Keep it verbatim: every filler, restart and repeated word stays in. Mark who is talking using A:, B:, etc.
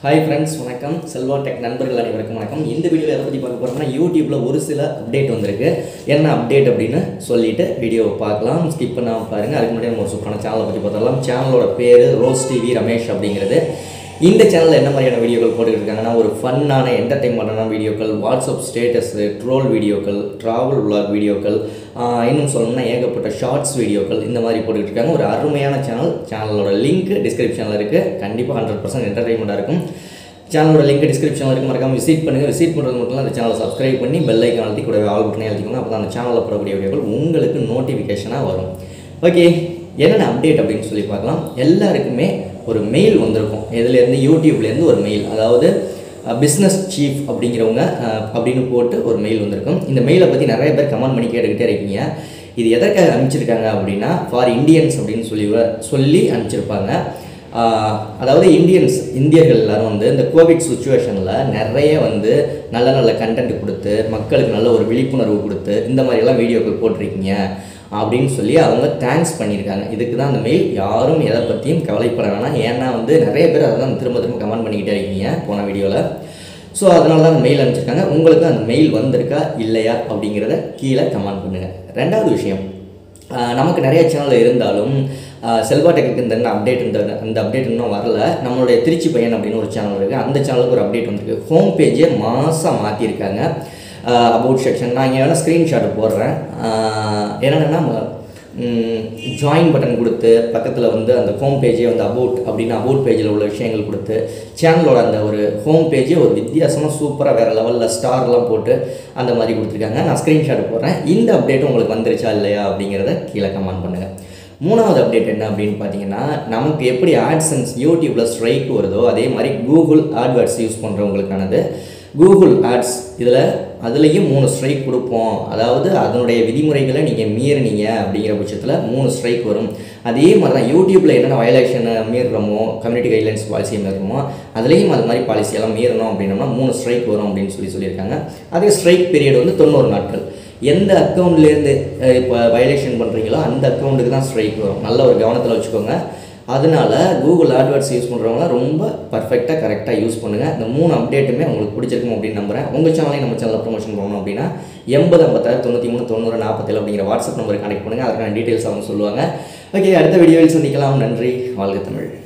A: Hi friends, வணக்கம் Selva tech நண்பர்கள் அனைவருக்கும் வணக்கம். இந்த வீடியோல எதை பத்தி பார்க்க போறோம்னா YouTubeல ஒரு சில அப்டேட் வந்திருக்கு. என்ன அப்டேட் அப்படினு சொல்லிட்டு வீடியோவை பார்க்கலாம். ஸ்கிப் பண்ணாம பாருங்க. அதுக்கு முன்னாடி நம்ம ஒரு சூப்பரான சேனலை பத்தி பார்த்தறலாம். சேனலோட பேரு ரோஸ் டிவி ரமேஷ் அப்படிங்கிறது. இந்த சேனல்ல என்ன மாதிரியான வீடியோக்கள் போட்டுட்டு இருக்காங்கன்னா ஒரு ஃபன்னான என்டர்டெயின்மென்ட்டான வீடியோக்கள், வாட்ஸ்அப் ஸ்டேட்டஸ், ட்ரோல் வீடியோக்கள், டிராவல் vlog வீடியோக்கள், இன்னும் சொல்லணும்னா ஏகப்பட்ட ஷார்ட்ஸ் வீடியோக்கள் இந்த மாதிரி போட்டுட்டு இருக்காங்க. ஒரு அருமையான சேனல். சேனலோட லிங்க் டிஸ்கிரிப்ஷனில் இருக்குது. கண்டிப்பாக ஹண்ட்ரட் பர்சன்ட் என்டர்டெயின்மெண்ட்டாக இருக்கும். சேனலோட லிங்க் டிஸ்கிரிப்ஷனில் இருக்குது. மறக்காம விசிட் பண்ணுங்கள். விசிட் பண்ணுறது மட்டும் இல்லை, அந்த சேனலை சப்ஸ்கிரைப் பண்ணி பெல் ஐக்கான் அழுத்தி கூடவே ஆல் பட்டனை அழுத்திக்கோங்க. அப்போ தான் அந்த சேனலில் போடக்கூடிய வீடியோக்கள் உங்களுக்கு நோட்டிஃபிகேஷனாக வரும். ஓகே, என்னென்ன அப்டேட் அப்படின்னு சொல்லி பார்க்கலாம். எல்லாருக்குமே ஒரு மெயில் வந்திருக்கும். இதுலேருந்து யூடியூப்லேருந்து ஒரு மெயில், அதாவது பிஸ்னஸ் சீஃப் அப்படிங்கிறவங்க அப்படின்னு போட்டு ஒரு மெயில் வந்திருக்கும். இந்த மெயிலை பற்றி நிறைய பேர் கமெண்ட் பண்ணி கேட்டுக்கிட்டே இருக்கீங்க. இது எதற்காக அனுப்பிச்சிருக்காங்க அப்படின்னா ஃபார் இண்டியன்ஸ் அப்படின்னு சொல்லி சொல்லி அனுப்பிச்சிருப்பாங்க. அதாவது இந்தியன்ஸ் இந்தியர்கள் எல்லாரும் வந்து இந்த கோவிட் சுச்சுவேஷனில் நிறைய வந்து நல்ல நல்ல கண்டென்ட் கொடுத்து மக்களுக்கு நல்ல ஒரு விழிப்புணர்வு கொடுத்து இந்த மாதிரியெல்லாம் வீடியோக்கள் போட்டிருக்கீங்க அப்படின்னு சொல்லி அவங்க தேங்க்ஸ் பண்ணியிருக்காங்க. இதுக்கு தான் அந்த மெயில். யாரும் எதை பற்றியும் கவலைப்பட வேணாம். ஏன்னா வந்து நிறைய பேர் அதை தான் திரும்ப திரும்ப கமெண்ட் பண்ணிக்கிட்டே இருக்கீங்க போன வீடியோவில். ஸோ அதனால தான் அந்த மெயில் அனுப்பிச்சிருக்காங்க. உங்களுக்கு அந்த மெயில் வந்திருக்கா இல்லையா அப்படிங்கிறத கீழே கமெண்ட் பண்ணுங்கள். ரெண்டாவது விஷயம், நமக்கு நிறைய சேனல் இருந்தாலும் செல்வா டெக்குக்கு இந்த அப்டேட் இந்த அந்த அப்டேட் இன்னும் வரல. நம்மளுடைய திருச்சி பையன் அப்படின்னு ஒரு சேனல் இருக்குது. அந்த சேனலுக்கு ஒரு அப்டேட் வந்திருக்கு. ஹோம் பேஜே மாதம் மாற்றிருக்காங்க. அபவுட் செக்ஷன் நான் இங்கே வேணால் ஸ்க்ரீன்ஷாட் போடுறேன். என்னென்னா ஜாயின் பட்டன் கொடுத்து பக்கத்தில் வந்து அந்த ஹோம் பேஜே வந்து அபவுட் அப்படின்னு அபவுட் பேஜில் உள்ள விஷயங்கள் கொடுத்து சேனலோட அந்த ஒரு ஹோம் பேஜே ஒரு வித்தியாசமாக சூப்பராக வேறு லெவலில் ஸ்டார்லாம் போட்டு அந்த மாதிரி கொடுத்துருக்காங்க. நான் ஸ்க்ரீன்ஷாட் போடுறேன். இந்த அப்டேட்டும் உங்களுக்கு வந்துருச்சா இல்லையா அப்படிங்கிறத கீழே கமெண்ட் பண்ணுங்கள். மூணாவது அப்டேட் என்ன அப்படின்னு பார்த்தீங்கன்னா, நமக்கு எப்படி ஆட்சன்ஸ் யூடியூப்பில் ஸ்ட்ரைக் வருதோ அதே மாதிரி கூகுள் ஆட்வேர்ட்ஸ் யூஸ் பண்ணுறவங்களுக்கானது. கூகுள் ஆட்ஸ் இதில் அதுலேயும் மூணு ஸ்ட்ரைக் கொடுப்போம். அதாவது அதனுடைய விதிமுறைகளை நீங்கள் மீறினீங்க அப்படிங்கிற பட்சத்தில் மூணு ஸ்ட்ரைக் வரும். அதே மாதிரி தான் யூடியூப்பில் என்னென்ன வயலேஷனை மீறுறோமோ, கம்யூனிட்டி கைட்லைன்ஸ் பாலிசியை மீறுறோமோ அதுலேயும் அது மாதிரி பாலிசியெல்லாம் மீறணும் அப்படின்னோம்னா மூணு ஸ்ட்ரைக் வரும் அப்படின்னு சொல்லி சொல்லியிருக்காங்க. அதே ஸ்ட்ரைக் பீரியட் வந்து தொண்ணூறு நாட்கள். எந்த அக்கௌண்ட்லேருந்து இப்போ வயலேஷன் பண்ணுறீங்களோ அந்த அக்கௌண்ட்டுக்கு தான் ஸ்ட்ரைக் வரும். நல்ல ஒரு கவனத்தில் வச்சுக்கோங்க. அதனால் கூகுள் ஆட்வேர்ட்ஸ் யூஸ் பண்ணுறவங்களாம் ரொம்ப பர்ஃபெக்டாக கரெக்டாக யூஸ் பண்ணுங்கள். இந்த மூணு அப்டேட்டுமே உங்களுக்கு பிடிச்சிருக்கும் அப்படின்னு நம்புகிறேன். உங்கள் சேனலையும் நம்ம சேனலில் ப்ரொமோஷன் பண்ணணும் அப்படின்னா எண்பது ஐம்பத்தாறு தொண்ணூற்றி மூணு தொண்ணூறு நாற்பத்தேழு அப்படிங்கிற வாட்ஸ்அப் நம்பருக்கு கனெக்ட் பண்ணுங்கள். அதுக்கான டீட்டெயில்ஸ் அவங்க சொல்லுவாங்க. ஓகே, அடுத்த வீடியோவில் சந்திக்கலாம். நன்றி. வாழ்க தமிழ்.